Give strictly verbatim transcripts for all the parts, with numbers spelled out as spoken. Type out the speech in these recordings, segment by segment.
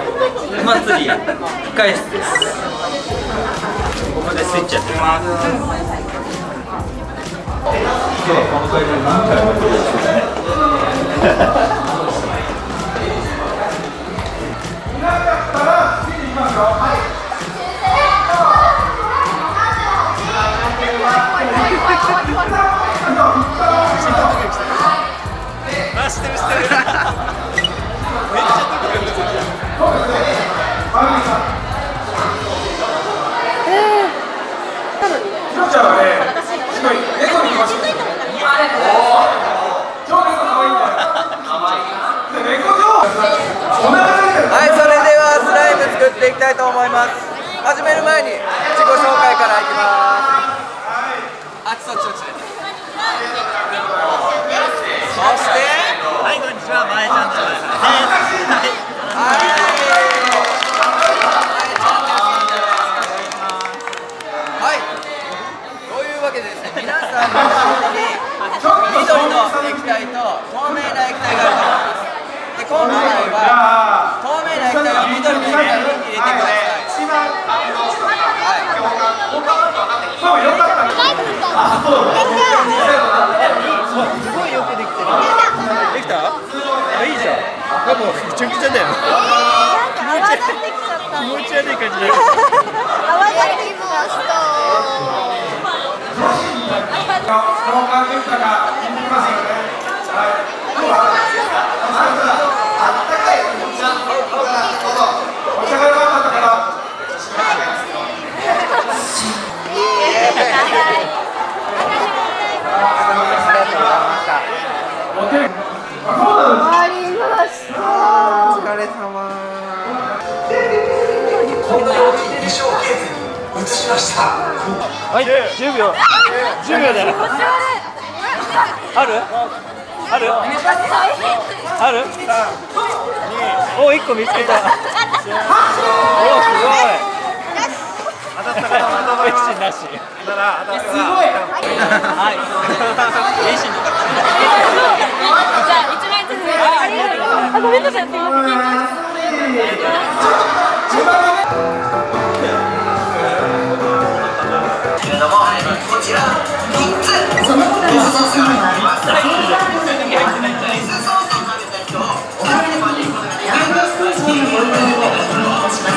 まつり控え室です。ここでスイッチやってます。今日はこの会場何回も来るんですね。 あ、知ってる知ってる。めっちゃドキドキするじゃん。 ええ。なのにね。 ひろちゃんはね、すごい猫に詳しいですよ。超猫可愛いんだよ。猫上。 はい、それではスライム作っていきたいと思います。始める前に自己紹介からいきます。あっちそっちそっち。そして、 はい、こんにちは、まえちゃんです。 はい。はい。というわけでですね、皆さんの手に緑の液体と透明な液体があると思います。で、今回は透明な液体を緑の液体に入れてください。 そうよかった。 すごいよくできてる。できた？あ、いいじゃん。あ、もうぐちゃぐちゃだよ。気持ち気持ち悪い感じだよ。 泡がきました。 交換結果がいきますよね。はい。あったかいお茶が良かったから。 終わりました。 お疲れ様。 こんな動きに小ケースに移しました。 はい、じゅうびょう。じゅうびょうだよ。ある？ある？ある？お、いっこ見つけた。お、すごい。当たったから当たったなし。すごい。はい。レーシング。 じゃあ一枚ずつ。ありがとう。あ、ごめんなさい。すみません。 こちらみっつ。 その他のお客様はお部屋番号の水素を混ぜた人をお早めにナンバーステージへのご移動をお願いいたします。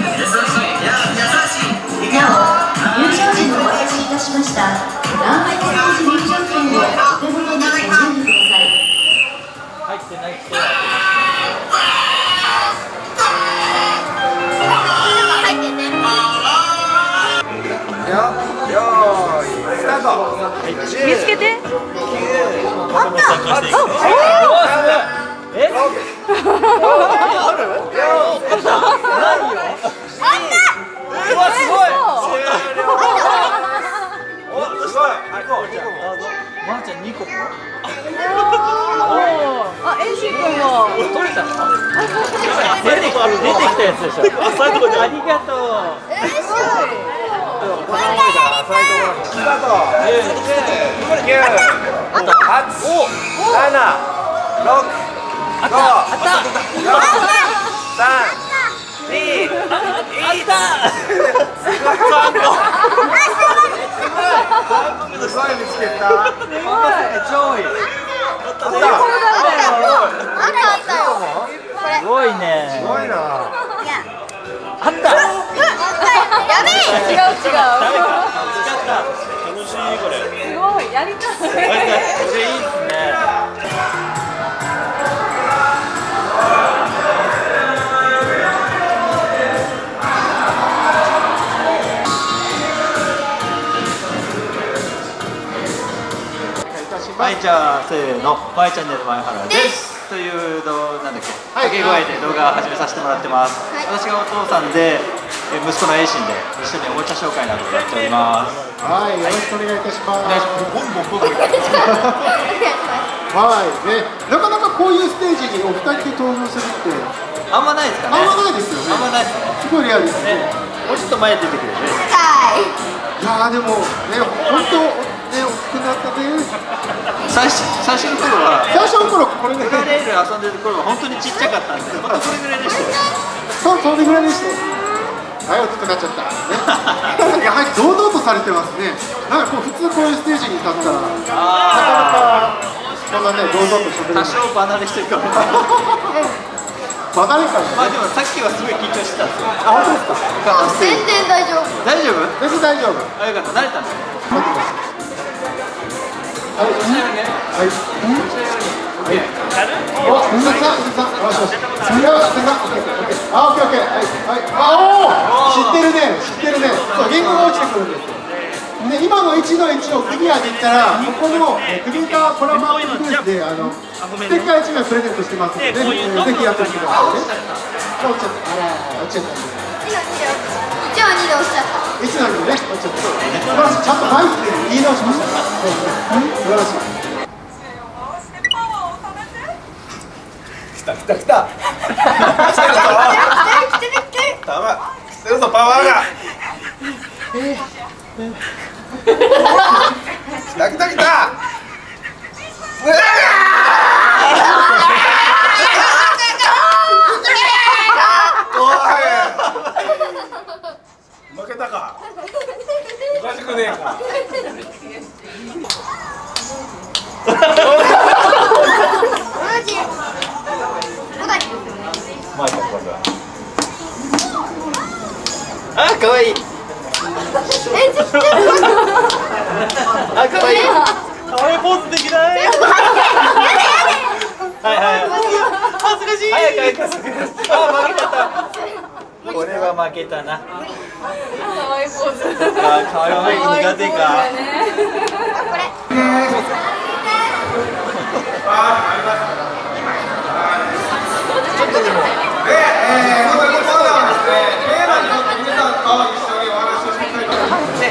なお、入場時にお渡しいたしましたナンバーステージ入場券をお手元にご準備ください。 入ってない人は。 入ってね。 よーい、スタート。 見つけて。あった。 あった。え？ある？ないよ。 あった。 うわ、すごい。 お、すごい。あ、行こう。 まーちゃんにこも。 あ、エイシ君も。 取れたの？出てきた出てきたやつでしょ。あ、そういうとこでありがとう。 えー、すごい。 スタート。九、八、七、六、五、四、三、二、一。すごい見つけた。上位。あった。 あったあったよ。 すごいね。 すごいな。 あった。 やべえ。違う違う。 楽しいこれ。 すごいやりたい。 これいいですね。まいちゃん、せーの、まいチャンネル前原です。というどうなんだっけ、掛け声で動画を始めさせてもらってます。私がお父さんで、息子のエイシンで一緒におもちゃ紹介などをやっております。 はい、よろしくお願いいたします。 お願いします。ボンボンボンボン。 はい、ね、なかなかこういうステージにお二人で登場するってあんまないですかね。 あんまないですよね。 あんまないですね。 すごいレアですね。 もうちょっと前に出てくれる。 いやーでもね、本当ね、大きくなったね。 最初最初の頃は最初の頃これね。 プラレール遊んでる頃は本当にちっちゃかったんですけど、またこれぐらいでしたよ。 そう、それぐらいでした。はい、大きくなっちゃった。ね、やはり堂々とされてますね。なんかこう普通こういうステージに立ったら、なかなかそんなね、堂々と喋れない。 多少離れしてるかも。 離れかね。 まあでもさっきはすごい緊張してたんですよ。 あ、本当ですか。 全然大丈夫。 大丈夫？ 全然大丈夫。 あ、よかった。慣れたんですよ。 はい。はい。お、鈴木さん、鈴木さん、よしよし。鈴木さん、あ、オッケーオッケー。はい、はい。あ、おお、知ってるね、知ってるね。そう、言語が落ちてくるんですよ。で、今のいちのいちをクリアできたら、ここのクリエイターコラボブースで、あの、ステッカーいちまいプレゼントしてますので、ぜひやってみてくださいね。落ちちゃった。あら、落ちちゃった。 いちのにで落ちちゃった。 いちのにでね、落ちちゃった。素晴らしい。ちゃんとマイクで言い直しました。素晴らしい。 来た来た来た。たま、来てるぞパワーが。来た来た来た。負けたか。おかしくねえか。 あ、可愛い。 え、知ってる。 あ、可愛い。 可愛いポーズできない。はいはい。恥ずかしい。 早く早く。あ、負けちゃった。これは負けたな。 可愛いポーズ。 あ、可愛い苦手か。 これ。 ちょっとでも。 で、えー、そのコーナーはですね、テーマに沿って皆さんと一緒にお話をしていきたいと思います。はい、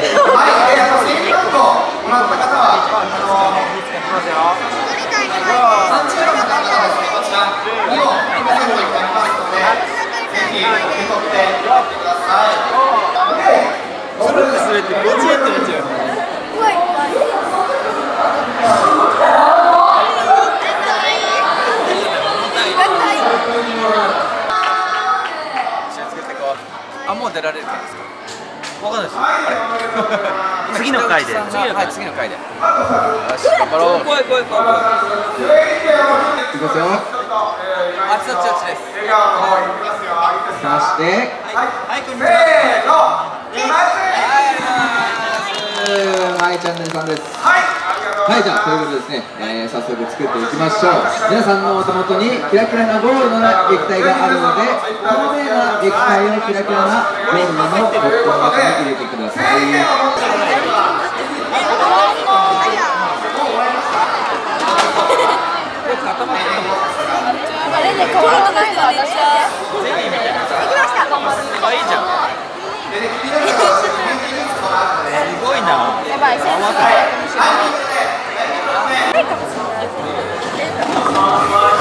えー、あの、整理カットをもらった方は、あの、見つけますよ。さんチームの方はですね、こちらにもプレゼントになりますので、ぜひ受け取ってやってください。で、 それでそれってゴチエットやっちゃう。 あ、もう出られるんですか。 わかんないです。次の回で。 次の回、次の回で。よし、頑張ろう。怖い怖い怖い怖い。 いきますよ。 あっちあっちあっちです。 笑顔の方いきますよ。 そして、 はい、こんにちせーの、いきます。 はい、チャンネルさんです。 はい、ありがとうございます。 はい、じゃあということでですね、えー、早速作っていきましょう。皆さんのお手元にキラキラなゴールドな液体があるので、透明な液体をキラキラなゴールドのコップの中に入れてください。 あれで変わらないのでしょ。できました。 可愛いじゃん。すごいな。 やばい、センスが。